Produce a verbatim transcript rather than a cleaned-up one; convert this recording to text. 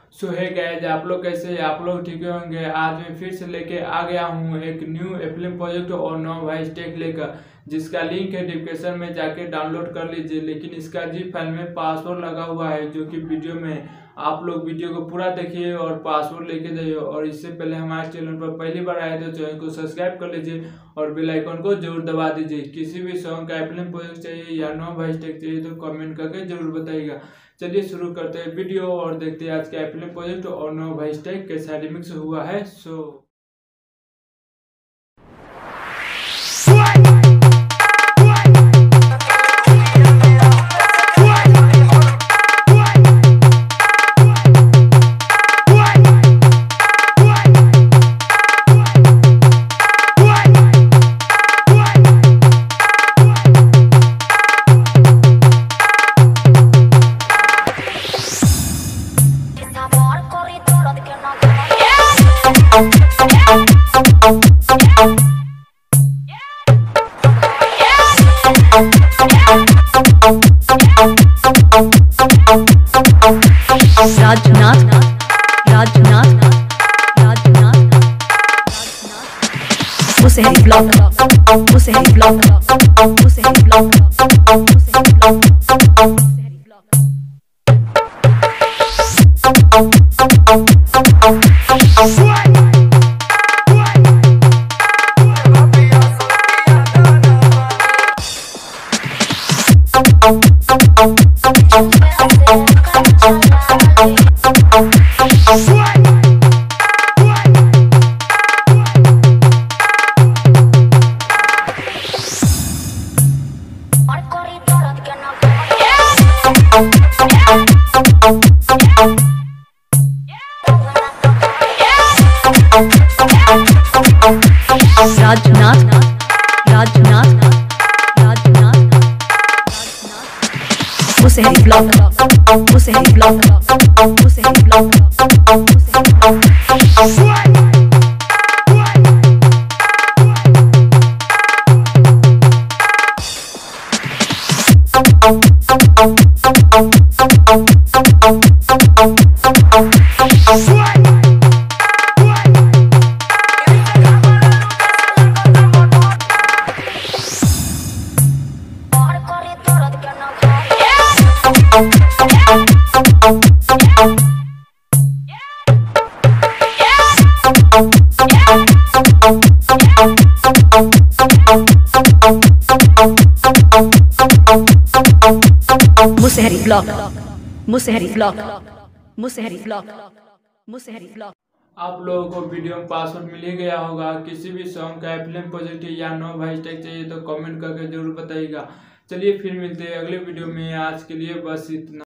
सो है गाइस, आप लोग कैसे हैं? आप लोग ठीक होंगे। आज मैं फिर से लेके आ गया हूँ एक न्यू एप्लिम प्रोजेक्ट और नो भाई स्टेक लेकर, जिसका लिंक है डिस्क्रिप्शन में, जाके डाउनलोड कर लीजिए। लेकिन इसका जी फाइल में पासवर्ड लगा हुआ है, जो कि वीडियो में आप लोग वीडियो को पूरा देखिए और पासवर्ड लेके जाइए। और इससे पहले हमारे चैनल पर पहली बार आए तो चैनल को सब्सक्राइब कर लीजिए और बेल आइकन को जरूर दबा दीजिए। किसी भी सॉन्ग का एप्लिम प्रोजेक्ट चाहिए या नो भाई स्टेक चाहिए तो कमेंट करके जरूर बताइएगा। चलिए शुरू करते हैं वीडियो और देखते हैं आज का एप्लिम प्रोजेक्ट और नो भाई स्टेक कैसा रिमिक्स हुआ है। So Rajnath Rajnath Rajnath Musehri block Musehri block Musehri block Musehri block Rajnath Rajnath Rajnath Musehri block Musehri block Musehri block Musehri Musehri block Musehri block Musehri block Musehri block. आप लोगों को वीडियो में पासवर्ड मिल ही गया होगा। किसी भी सॉन्ग का एप्लिम प्रोजेक्ट या नो भाई स्टेक चाहिए तो कमेंट करके जरूर बताइएगा। चलिए फिर मिलते हैं अगले वीडियो में। आज के लिए बस इतना।